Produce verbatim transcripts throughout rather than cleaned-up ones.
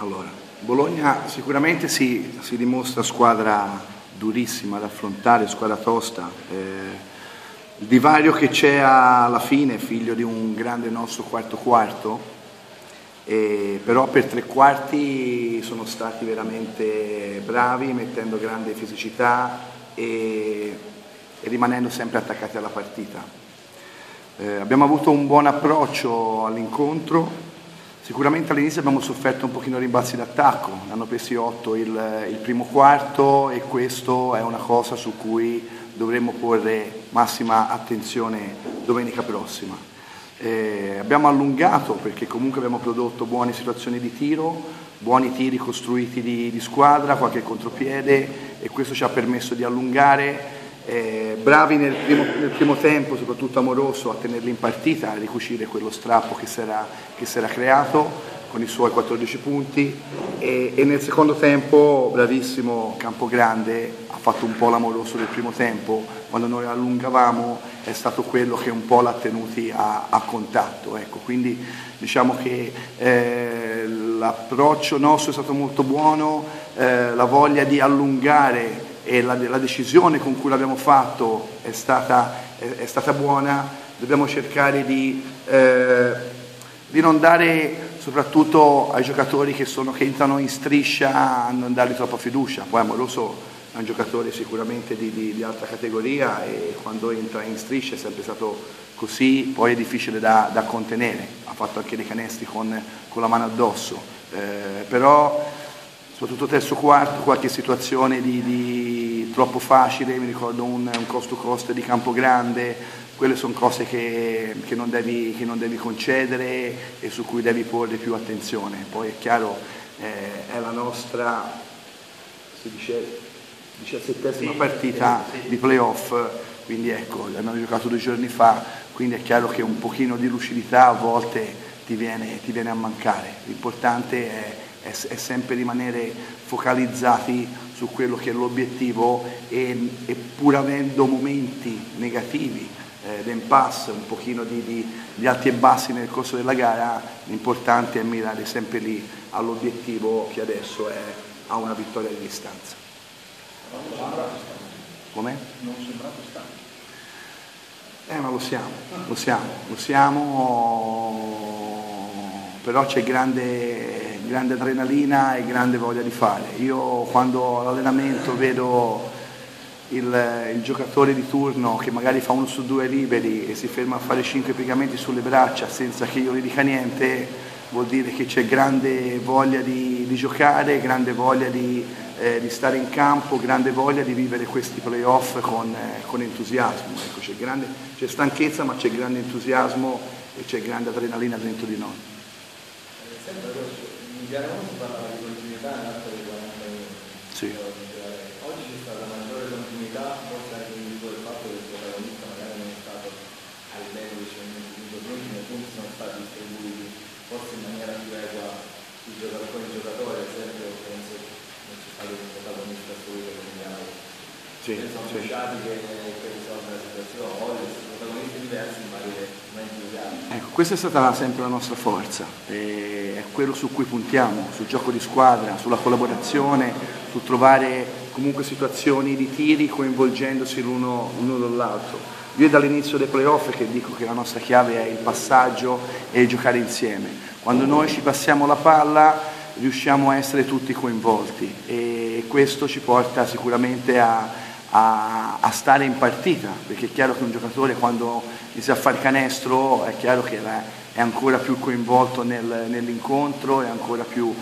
Allora, Bologna sicuramente si, si dimostra squadra durissima da affrontare, squadra tosta. Eh, il divario che c'è alla fine è figlio di un grande nostro quarto quarto, eh, però per tre quarti sono stati veramente bravi, mettendo grande fisicità e, e rimanendo sempre attaccati alla partita. Eh, abbiamo avuto un buon approccio all'incontro. Sicuramente all'inizio abbiamo sofferto un pochino rimbalzi d'attacco, ne hanno presi otto il, il primo quarto e questo è una cosa su cui dovremmo porre massima attenzione domenica prossima. Eh, abbiamo allungato perché comunque abbiamo prodotto buone situazioni di tiro, buoni tiri costruiti di, di squadra, qualche contropiede e questo ci ha permesso di allungare. Eh, bravi nel primo, nel primo tempo, soprattutto Amoroso, a tenerli in partita, a ricucire quello strappo che si era, che si era creato con i suoi quattordici punti e, e nel secondo tempo bravissimo Campogrande, ha fatto un po' l'Amoroso del primo tempo, quando noi allungavamo è stato quello che un po' l'ha tenuti a, a contatto, ecco. Quindi diciamo che eh, l'approccio nostro è stato molto buono, eh, la voglia di allungare e la, la decisione con cui l'abbiamo fatto è stata, è, è stata buona. Dobbiamo cercare di, eh, di non dare soprattutto ai giocatori che, sono, che entrano in striscia, a non dargli troppa fiducia. Poi Amoroso è un giocatore sicuramente di, di, di alta categoria e quando entra in striscia è sempre stato così, poi è difficile da, da contenere, ha fatto anche dei canestri con, con la mano addosso, eh, però soprattutto terzo quarto, qualche situazione di, di troppo facile, mi ricordo un, un cost to cost di Campogrande, quelle sono cose che, che, non devi, che non devi concedere e su cui devi porre più attenzione. Poi è chiaro, eh, è la nostra si dice, diciassettesima partita di playoff, quindi ecco, l'abbiamo giocato due giorni fa, quindi è chiaro che un pochino di lucidità a volte ti viene, ti viene a mancare. L'importante è è sempre rimanere focalizzati su quello che è l'obiettivo e, e pur avendo momenti negativi, eh, d'impasse, un pochino di, di, di alti e bassi nel corso della gara, l'importante è mirare sempre lì all'obiettivo che adesso è a una vittoria di distanza. Come? Non sembrate stanchi. Eh ma lo siamo, lo siamo, lo siamo, però c'è grande... grande adrenalina e grande voglia di fare. Io quando all'allenamento vedo il, il giocatore di turno che magari fa uno su due liberi e si ferma a fare cinque piegamenti sulle braccia senza che io gli dica niente, vuol dire che c'è grande voglia di, di giocare, grande voglia di, eh, di stare in campo, grande voglia di vivere questi playoff con, eh, con entusiasmo. Ecco, c'è, grande, c'è stanchezza ma c'è grande entusiasmo e c'è grande adrenalina dentro di noi. In gara uno si parlava di continuità nell'arco dei quaranta minuti. Sì. Oggi c'è stata maggiore continuità, forse anche in virtù del fatto che il protagonista magari non è stato a livello di giorni, ma i punti sono stati distribuiti forse in maniera più equa sui giocatori, con i giocatori, ad esempio penso non c'è stato un protagonista assoluto come in gara uno. Sì, sono sì. lasciati che, che risolvere la situazione, oggi sono protagonisti diversi in vari momenti di gara. Ecco, questa è stata sempre la nostra forza, e è quello su cui puntiamo, sul gioco di squadra, sulla collaborazione, su trovare comunque situazioni di tiri coinvolgendosi l'uno, l'uno dall'altro. Io è dall'inizio dei playoff che dico che la nostra chiave è il passaggio e il giocare insieme. Quando noi ci passiamo la palla riusciamo a essere tutti coinvolti e questo ci porta sicuramente a A, a stare in partita, perché è chiaro che un giocatore quando inizia a fare canestro è chiaro che è ancora più coinvolto nel, nell'incontro, è ancora più,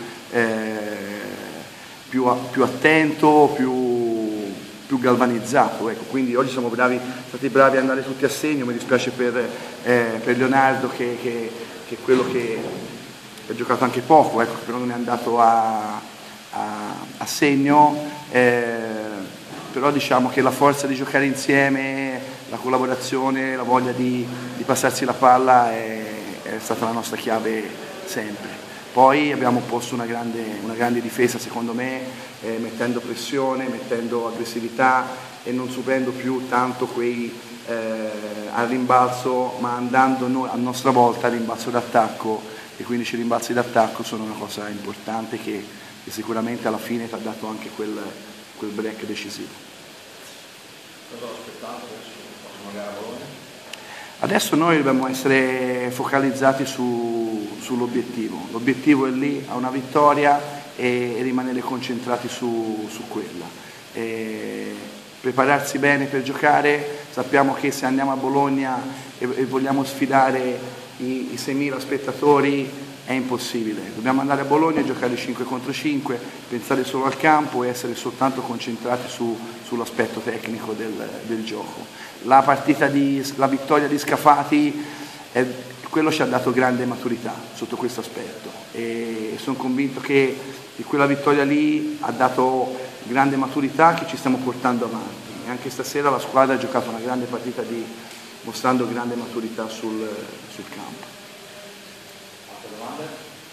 eh, più, più attento, più, più galvanizzato. Ecco, quindi oggi siamo bravi, stati bravi ad andare tutti a segno, mi dispiace per, eh, per Leonardo che, che, che è quello che ha giocato anche poco, ecco, però non è andato a, a, a segno. Eh, però diciamo che la forza di giocare insieme, la collaborazione, la voglia di, di passarsi la palla è, è stata la nostra chiave sempre. Poi abbiamo posto una grande, una grande difesa secondo me, eh, mettendo pressione, mettendo aggressività e non subendo più tanto quei eh, al rimbalzo, ma andando noi, a nostra volta al rimbalzo d'attacco i quindici rimbalzi d'attacco sono una cosa importante che, che sicuramente alla fine ti ha dato anche quel, quel break decisivo. Cosa aspettando adesso? Magari a Bologna? Adesso noi dobbiamo essere focalizzati su, sull'obiettivo, l'obiettivo è lì, a una vittoria e, e rimanere concentrati su, su quella. E prepararsi bene per giocare, sappiamo che se andiamo a Bologna e, e vogliamo sfidare i, i seimila spettatori è impossibile, dobbiamo andare a Bologna e giocare cinque contro cinque, pensare solo al campo e essere soltanto concentrati su, sull'aspetto tecnico del, del gioco. La partita di, la vittoria di Scafati, è, quello ci ha dato grande maturità sotto questo aspetto e sono convinto che quella vittoria lì ha dato grande maturità che ci stiamo portando avanti e anche stasera la squadra ha giocato una grande partita di, mostrando grande maturità sul, sul campo. Domande?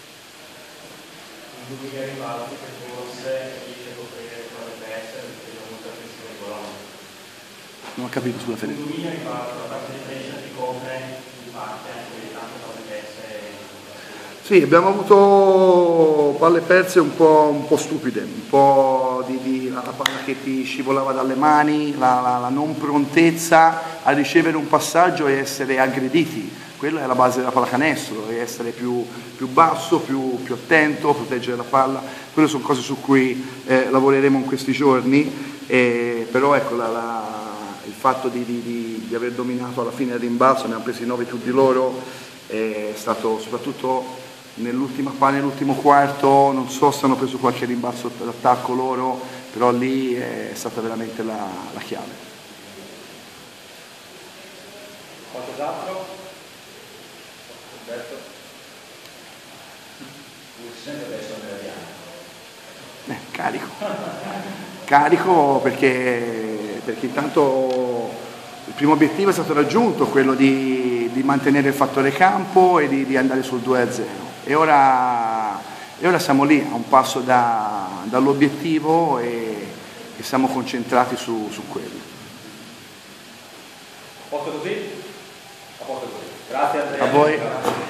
In dubbio rimbalzi che forse riesce a coprire con le teste perché c'è molta pressione di Bologna. Non ho capito sulla Fede. In dubbio rimbalzi la parte di pressione ti copre in parte anche di tante cose perse. Sì, abbiamo avuto palle perse un po', un po' stupide, un po' di, di la palla che ti scivolava dalle mani, la, la, la non prontezza a ricevere un passaggio e essere aggrediti. Quella è la base della pallacanestro, essere più, più basso, più, più attento, proteggere la palla. Quelle sono cose su cui eh, lavoreremo in questi giorni, eh, però ecco, la, la, il fatto di, di, di, di aver dominato alla fine il rimbalzo, ne abbiamo presi nove più di loro, è stato soprattutto nell'ultima nell'ultimo quarto, non so se hanno preso qualche rimbalzo d'attacco loro, però lì è stata veramente la, la chiave. Qualcos'altro? Adesso eh, carico carico perché, perché intanto il primo obiettivo è stato raggiunto, quello di, di mantenere il fattore campo e di, di andare sul due a zero e ora, e ora siamo lì a un passo da, dall'obiettivo e, e siamo concentrati su, su quello. A posto così? A posto così. Grazie Andrea. A voi.